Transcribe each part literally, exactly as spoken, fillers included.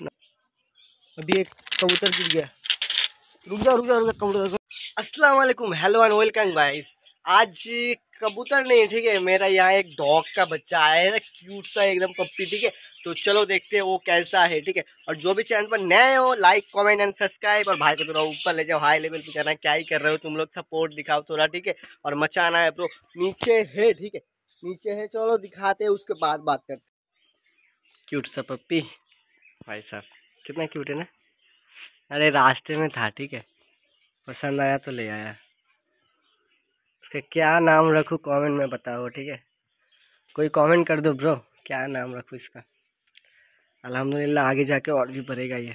इतना। अभी एक कबूतर गिर गया। रुक जा रुक जा रुक जा कबूतर। अस्सलाम वालेकुम, हेलो एंड वेलकम गाइस। आज कबूतर नहीं, ठीक है, मेरा यहाँ एक डॉग का बच्चा आया है ना, क्यूट सा एकदम पप्पी, ठीक है। तो चलो देखते हैं वो कैसा है, ठीक है। और जो भी चैनल पर नए हो, लाइक कमेंट एंड सब्सक्राइब, और भाई को थोड़ा ऊपर ले जाओ, हाई लेवल पे जाना। क्या ही कर रहे हो तुम लोग, सपोर्ट दिखाओ थोड़ा, ठीक है। और मचाना है ब्रो। नीचे है, ठीक है, नीचे है, चलो दिखाते हैं, उसके बाद बात करते। क्यूट सा पप्पी भाई साहब, कितना क्यूट है ना। अरे रास्ते में था, ठीक है, पसंद आया तो ले आया। उसका क्या नाम रखूँ कमेंट में बताओ, ठीक है। कोई कमेंट कर दो ब्रो, क्या नाम रखूँ इसका। अल्हम्दुलिल्लाह आगे जाके और भी बढ़ेगा ये।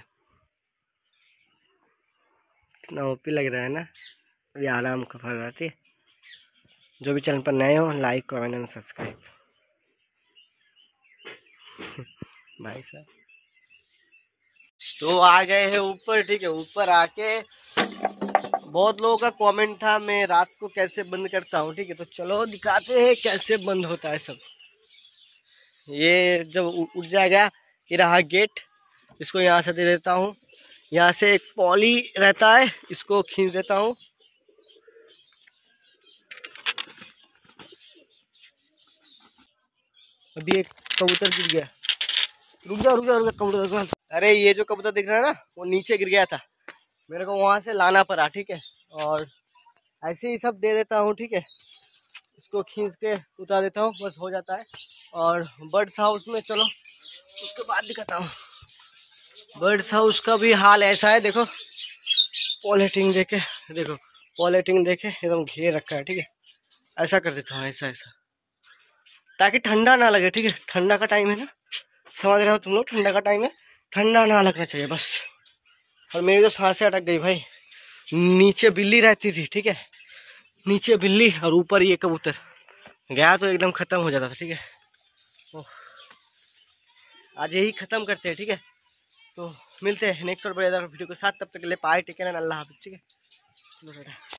कितना ओपी लग रहा है ना। अभी आराम का फल रहा है, ठीक है। जो भी चैनल पर नए हो, लाइक कमेंट एंड सब्सक्राइब। भाई साहब तो आ गए हैं ऊपर, ठीक है। ऊपर आके बहुत लोगों का कमेंट था मैं रात को कैसे बंद करता हूँ, ठीक है। तो चलो दिखाते हैं कैसे बंद होता है सब। ये जब उठ जाएगा, ये रहा गेट, इसको यहाँ से दे देता हूँ। यहाँ से एक पॉली रहता है, इसको खींच देता हूँ। अभी एक कबूतर गिर गया। रुक जा रुक जा रुक जा कबूतर। अरे ये जो कबूतर दिख रहा है ना, वो नीचे गिर गया था, मेरे को वहां से लाना पड़ा, ठीक है। और ऐसे ही सब दे देता हूँ, ठीक है। इसको खींच के उतार देता हूँ, बस हो जाता है। और बर्ड्स हाउस में चलो उसके बाद दिखाता हूँ। बर्ड्स हाउस का भी हाल ऐसा है, देखो पॉलिथीन देके, देखो पॉलिथीन देके एकदम घेर रखा है, ठीक है। ऐसा कर देता हूँ, ऐसा ऐसा, ताकि ठंडा ना लगे, ठीक है। ठंडा का टाइम है ना, समझ रहे हो तुम लोग, ठंडा का टाइम है, ठंडा ना लगना चाहिए बस। और मेरी तो सांसें अटक गई भाई। नीचे बिल्ली रहती थी, ठीक है, नीचे बिल्ली और ऊपर ये कबूतर, गया तो एकदम खत्म हो जाता था, ठीक है। आज यही खत्म करते हैं, ठीक है। तो मिलते हैं नेक्स्ट और बड़े वीडियो के साथ, तब तक के लिए पाए टेक केयर एंड अल्लाह हाफिज़, ठीक है।